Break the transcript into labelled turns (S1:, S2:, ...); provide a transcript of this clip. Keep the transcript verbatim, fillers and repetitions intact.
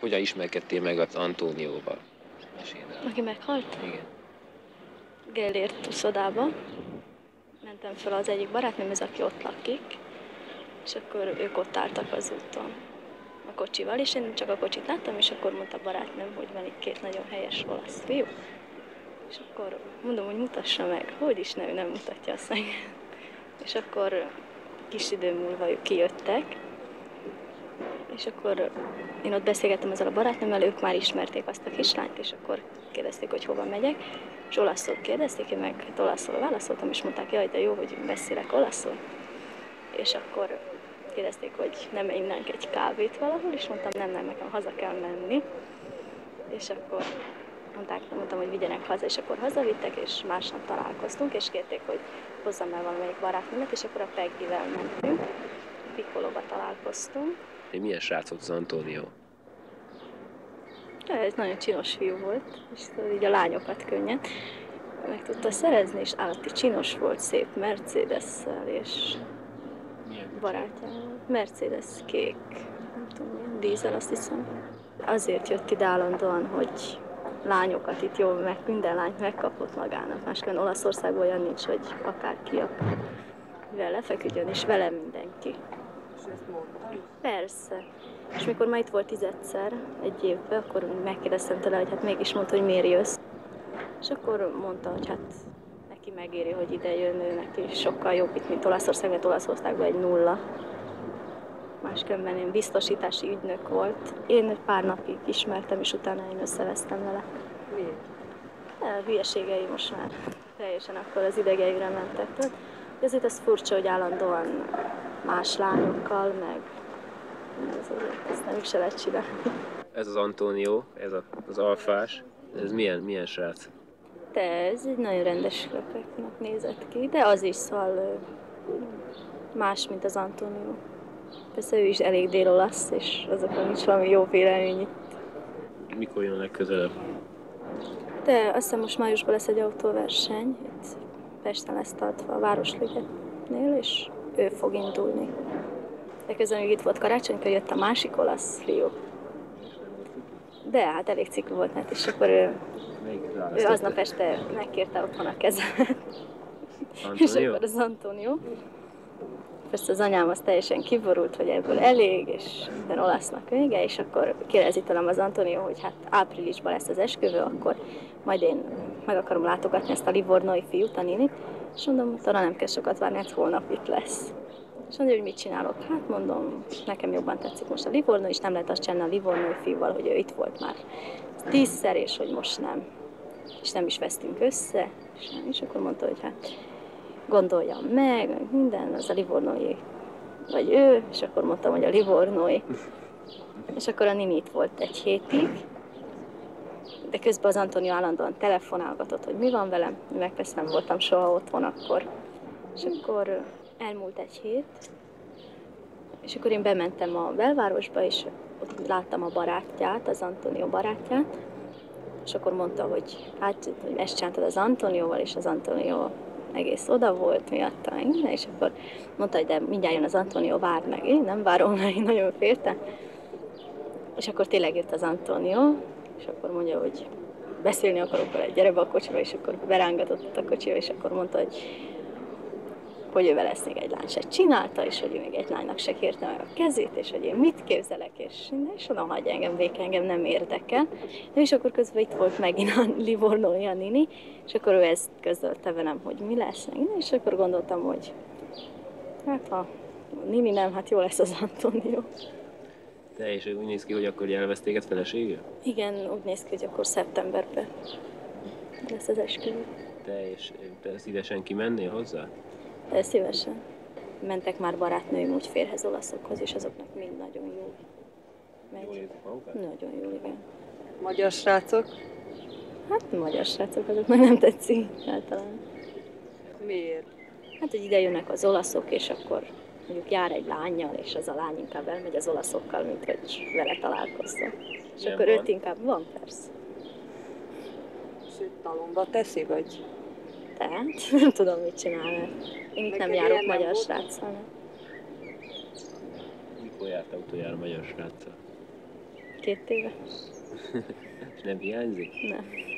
S1: Hogyan ismerkedtél meg az Antónióval?
S2: Aki meghalt?
S1: Igen.
S2: Gellért uszodába. Mentem fel az egyik barátnőmhöz, aki ott lakik, és akkor ők ott álltak az úton a kocsival, és én csak a kocsit láttam, és akkor mondta a barátnőm, hogy van itt két nagyon helyes olasz fiú. És akkor mondom, hogy mutassa meg. Hogy is ne, ő nem mutatja azt meg. És akkor kis idő múlva ők kijöttek, és akkor én ott beszélgettem ezzel a barátnőmmel, ők már ismerték azt a kislányt, és akkor kérdezték, hogy hova megyek, és olaszul kérdezték, én meg hát olaszul válaszoltam, és mondták, jaj, de jó, hogy beszélek olaszul. És akkor kérdezték, hogy nem innánk egy kávét valahol, és mondtam, nem, nem, nekem haza kell menni. És akkor mondták, mondtam, hogy vigyenek haza, és akkor hazavittek, és másnap találkoztunk, és kérték, hogy hozzam el valamelyik barátnőmet, és akkor a Peggyvel mentünk, Piccolóba találkoztunk.
S1: Milyen srác volt az Antónió?
S2: Ez nagyon csinos fiú volt, és így a lányokat könnyen meg tudta szerezni, és állati csinos volt, szép Mercedes-szel, és barátjával. Mercedes kék, nem tudom milyen, dízel, azt hiszem. Azért jött ide állandóan, hogy lányokat itt jó, meg minden lányt megkapott magának. Másképpen Olaszországban olyan nincs, hogy akárki akar mivel lefeküdjön, és vele mindenki.
S3: És ezt mondta?
S2: Persze. És mikor már itt volt tizedszer egy évben, akkor megkérdeztem tőle, hogy hát mégis mondta, hogy miért jössz. És akkor mondta, hogy hát neki megéri, hogy ide jön, ő neki sokkal jobb itt, mint Olaszország, mert Olaszországban egy nulla. Máskülönben én biztosítási ügynök volt. Én pár napig ismertem, és utána én összevesztem vele.
S3: Miért?
S2: A hülyeségei most már teljesen akkor az idegeire mentek. Tehát azért ez furcsa, hogy állandóan más lányokkal, meg ez azért, ezt nem is se lehet csinálni.
S1: Ez az Antónió, ez a, az alfás, ez milyen, milyen srác?
S2: De ez egy nagyon rendes löpeknek nézett ki, de az is szóval más, mint az Antónió. Persze ő is elég dél-olasz, és azokon nincs valami jó vélemény itt.
S1: Mikor jön legközelebb?
S2: De azt hiszem most májusban lesz egy autóverseny, itt Pesten lesz tartva a Városligetnél, és ő fog indulni. De közben még itt volt karácsonykor, jött a másik olasz fiú. De hát elég ciklu volt, hát, és akkor ő, ő aznap este megkérte otthon a kezemet. És akkor az Antónió. Persze az anyám az teljesen kiborult, hogy ebből elég, és minden olasznak vége, és akkor kérdezi tőlem az Antónió, hogy hát áprilisban lesz az esküvő, akkor majd én meg akarom látogatni ezt a livornói fiút, a ninit, és mondom, hogy nem kell sokat várni, hát holnap itt lesz. És mondja, hogy mit csinálok? Hát mondom, nekem jobban tetszik most a livornó, és nem lehet azt csinálni a livornói fiúval, hogy ő itt volt már tízszer, és hogy most nem. És nem is vesztünk össze, és, és akkor mondta, hogy hát gondoljam meg, meg minden, az a livornói, vagy ő, és akkor mondtam, hogy a livornói. És akkor a nini itt volt egy hétig, de közben az Antónió állandóan telefonálgatott, hogy mi van velem, meg persze nem voltam soha otthon akkor. És akkor elmúlt egy hét, és akkor én bementem a belvárosba, és ott láttam a barátját, az Antónió barátját, és akkor mondta, hogy hát, hogy ezt csináltad az Antónióval, és az Antónió egész oda volt miatta, és akkor mondta, hogy de mindjárt jön az Antónió, várd meg. Én nem várom, mert én nagyon féltem. És akkor tényleg jött az Antónió, és akkor mondja, hogy beszélni akarok vele, gyere be a kocsiba, és akkor berángatott a kocsiba, és akkor mondta, hogy hogy ővel ezt még egy lány se csinálta, és hogy ő még egy lánynak se kérte meg a kezét, és hogy én mit képzelek, és minden, és mondom, hagyj engem béke, engem nem érdekel. De és akkor közben itt volt megint a livornói a nini, és akkor ő ezt közölte velem, hogy mi lesz, és akkor gondoltam, hogy hát ha nini nem, hát jó lesz az Antónió.
S1: Te, és úgy néz ki, hogy akkor elvesz téged feleségül?
S2: Igen, úgy néz ki, hogy akkor szeptemberben lesz az esküvő.
S1: Te, és te szívesen kimennél hozzá?
S2: De szívesen. Mentek már barátnőim úgy férhez, olaszokhoz, és azoknak mind nagyon jó. Megy.
S1: Jól érzik magukat?
S2: Nagyon jól, igen.
S3: Magyar srácok?
S2: Hát magyar srácok, azoknak nem tetszik általán.
S3: Miért?
S2: Hát, hogy ide jönnek az olaszok, és akkor mondjuk jár egy lánnyal, és az a lány inkább elmegy az olaszokkal, mint hogy vele találkozzon. És
S1: Ilyen
S2: akkor
S1: van?
S2: őt inkább van, persze.
S3: És őt talomba teszi, vagy?
S2: Tehát nem tudom, mit csinál. Én itt
S3: Neked
S2: nem járok
S3: ilyen nem
S2: magyar
S3: volt?
S2: sráccal.
S1: Mikor jártál utoljára magyar sráccal?
S2: Két éve?
S1: És nem hiányzik?
S2: Nem.